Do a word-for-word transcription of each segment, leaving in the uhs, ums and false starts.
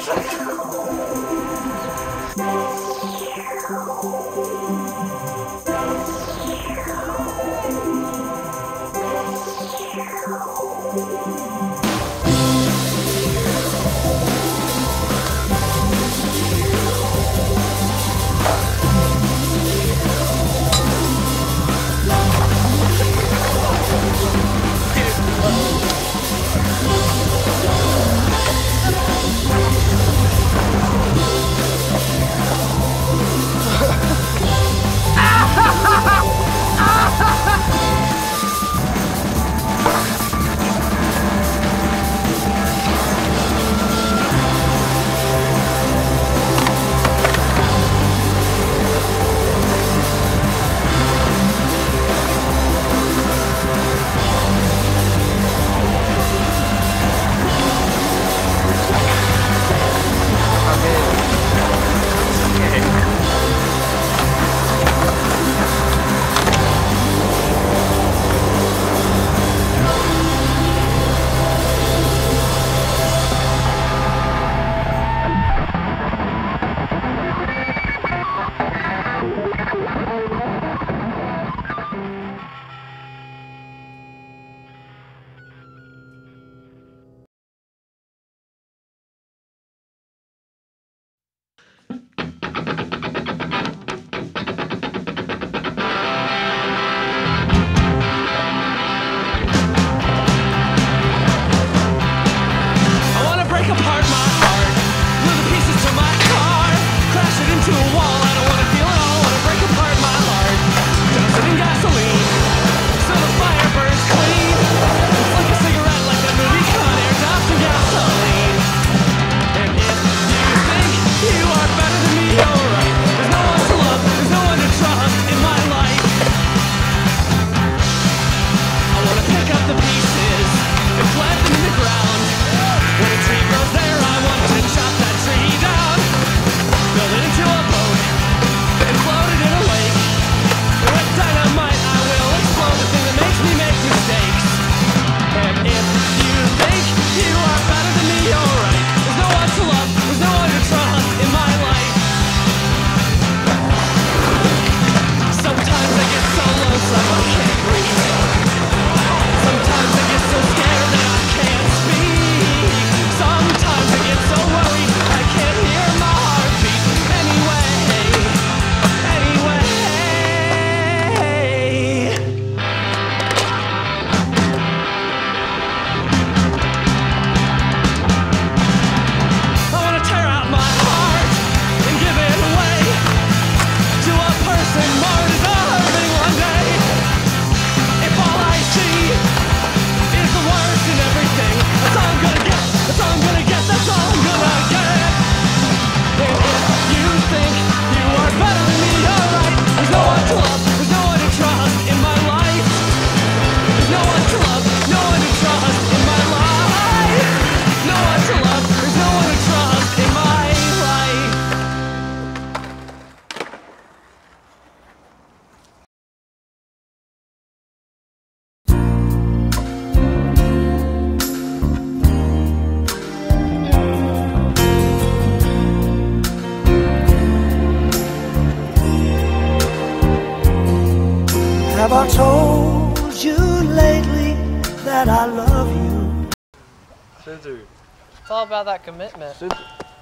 Have I told you lately that I love you? Center. It's all about that commitment. Center.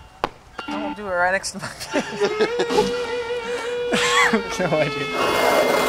I won't do it right next to my face. No idea.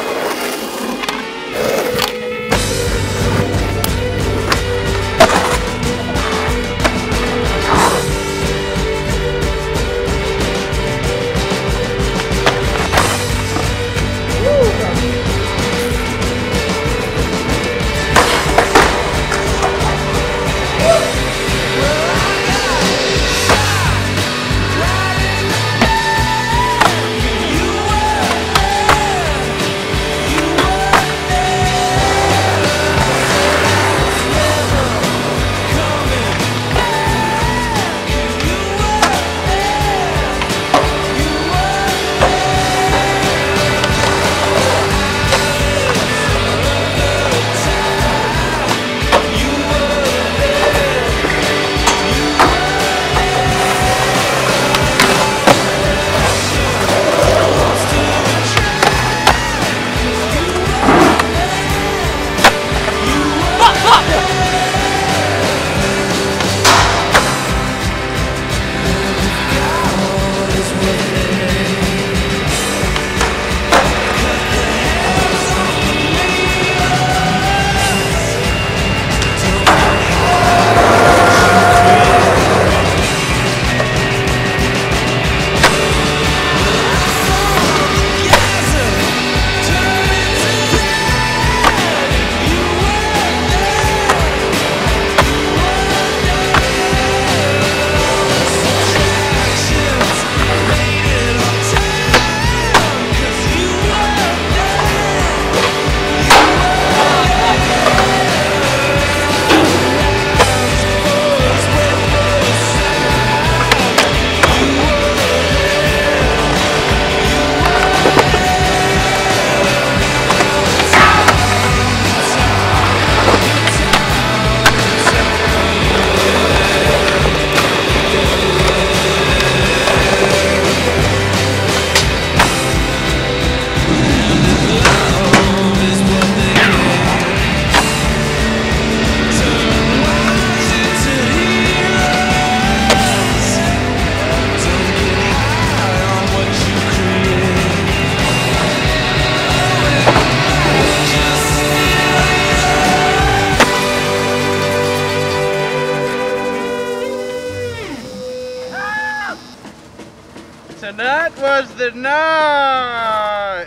Tonight was the night.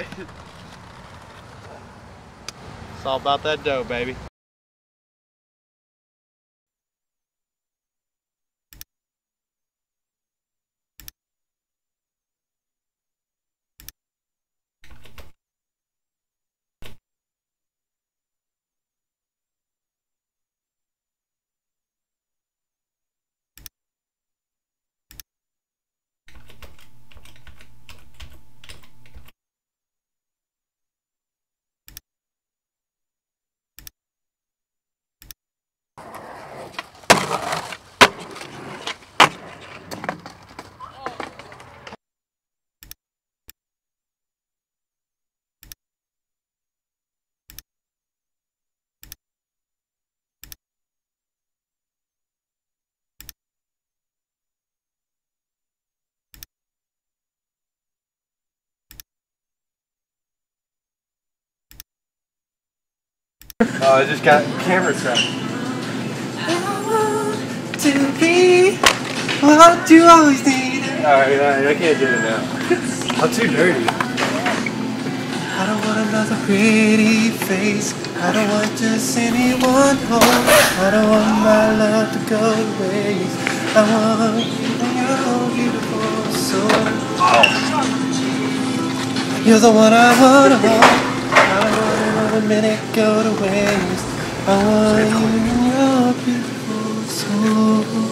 It's all about that dough, baby. Oh, I just got camera trapped. To be what you always need. Alright, I can't do it now. I'm too dirty. I don't want another pretty face. I don't want just anyone home. I don't want my love to go to waste. I want you and your beautiful soul. You're the one I want to hold. I don't want another minute go to waste. I want you and your beautiful soul.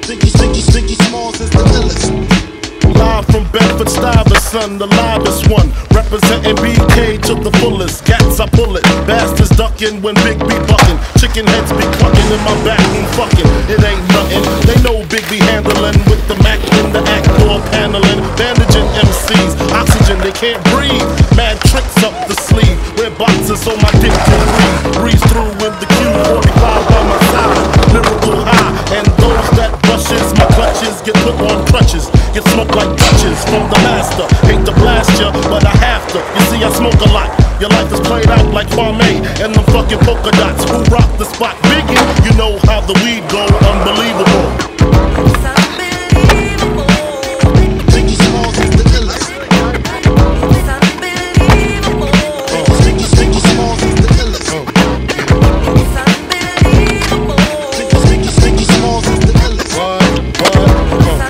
Biggie, Biggie, Biggie Smalls is the illest. Live from Bedford Stuyvesant, the livest one. Representing B K to the fullest. Cats, I pull it. Bastards ducking when Big B bucking. Chicken heads be clucking in my back and fucking. It ain't nothing. They know Big B handling with the Mac in the act or paneling. Bandaging M Cs. Oxygen, they can't breathe. Mad tricks up the sleeve. Wear boxes so my dick can breathe. Breeze through with the Q forty-five by my side. Lyrical high. And those that brushes my clutches get put on crutches. Get smoked like touches from the master. Hate to blast ya, but I have to. You see, I smoke a lot. Your life is played out like Farmay and them fucking polka dots. Who rock the spot? Biggie, you know how the weed go. Unbelievable. It's unbelievable. Biggie Smalls is the illest. It's unbelievable. Biggie, Biggie Smalls is the illest. It's unbelievable. Biggie, Biggie, Biggie Smalls is the illest. What? What?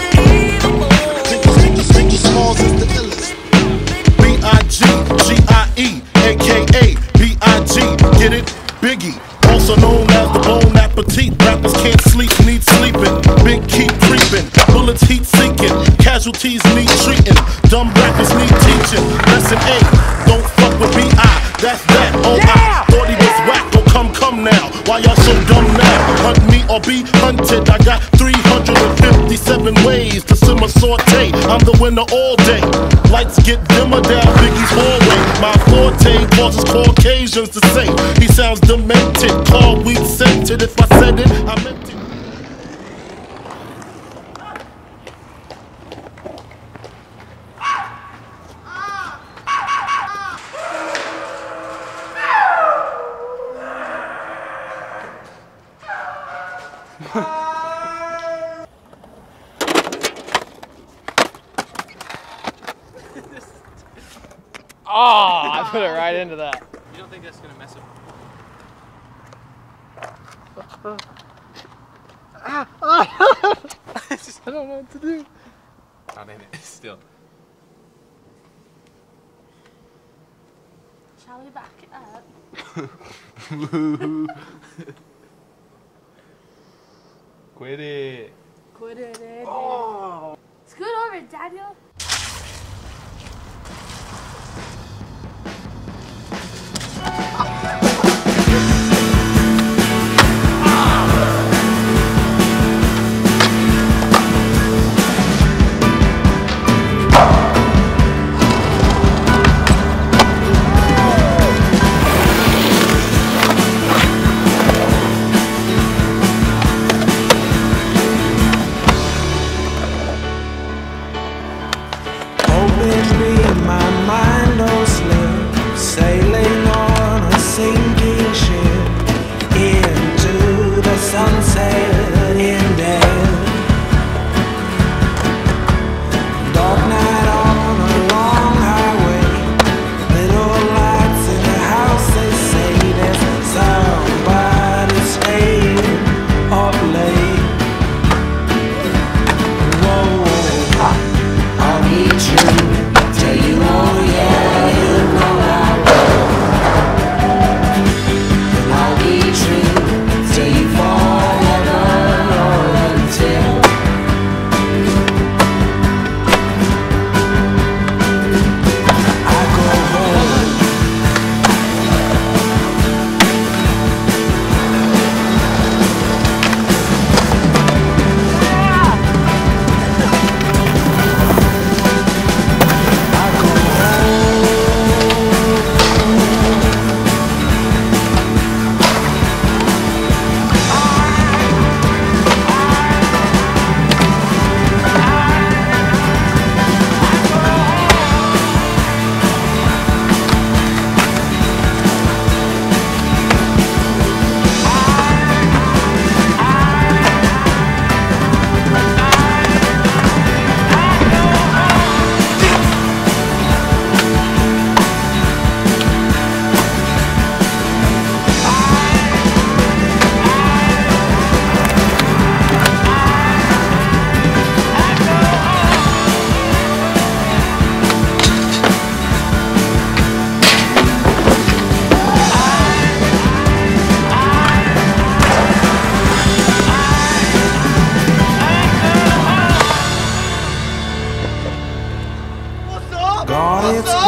Smalls is the illest. B I G G I E, A K A B I G, get it? Biggie, also known as the Bon Appetit. Rappers can't sleep, need sleeping. Big keep creeping, bullets heat seeking. Casualties need treating. Dumb rappers need teaching. Lesson A, don't fuck with B I. That's that. Oh, yeah! I thought he was whack. Oh, come, come now. Why y'all so dumb now? Hunt me or be hunted. I got three hundred fifty-seven ways to simmer saute. I'm the winner all day. Lights get dimmer down Biggie's hallway. My forte causes Caucasians to say he sounds demented. Call weed scented. If I said it, I meant it. Oh, I put it right into that. You don't think that's gonna mess up? Ah, ah. I don't know what to do. Not in it, still. Shall we back it up? Quit it. Quit it, Daniel. Oh. Scoot over, Daniel.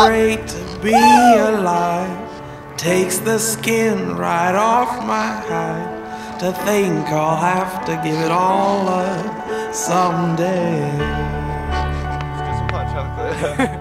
great to be alive. Takes the skin right off my hide. To think I'll have to give it all up someday. Let's get some hot chocolate.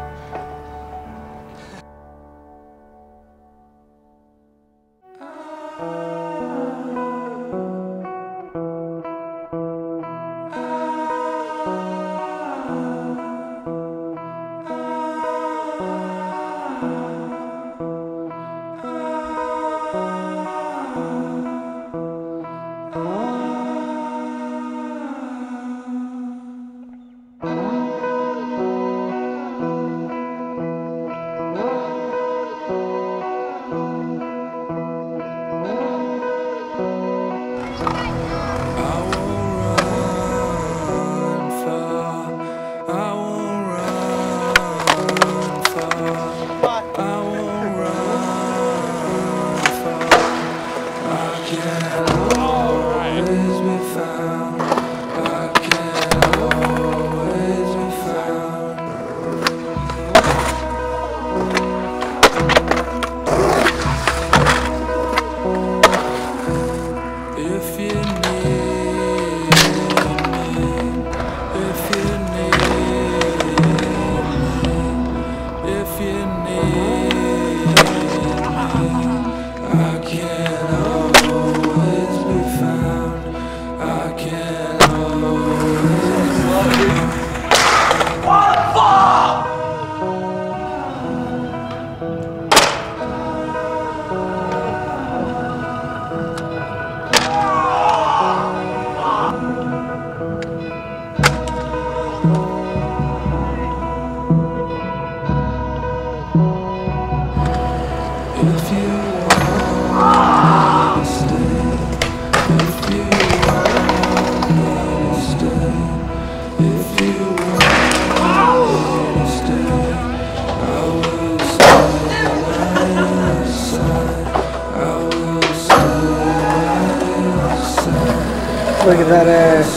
Look at that ass.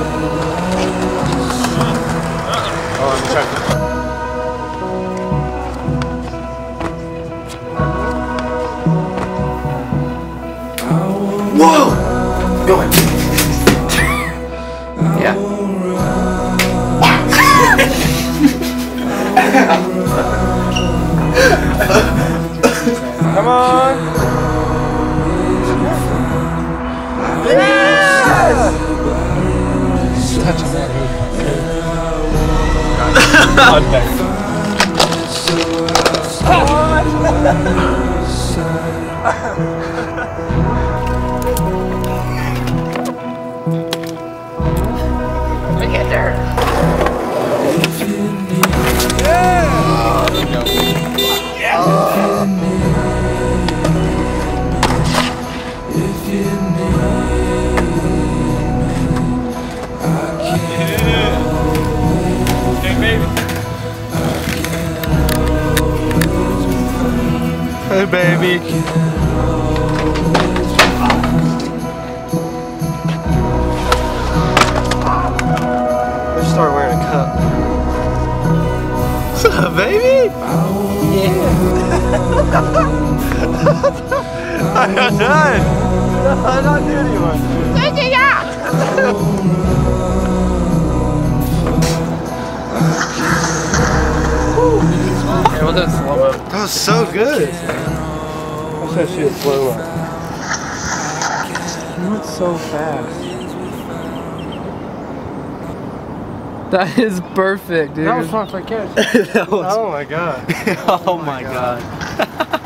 Oh, I'm trying to. Whoa! Go ahead. Yeah. Come on! Touching that heat. Look at her. Hey, baby. Let's start wearing a cup. What's up, baby? Yeah. I'm not done. I'm not doing anymore. Yeah, we'll do it slow-mo. That was so good. Watch that shit slow-mo. You went so fast. That is perfect, dude. That was fun for catch. Oh my god. Oh my god.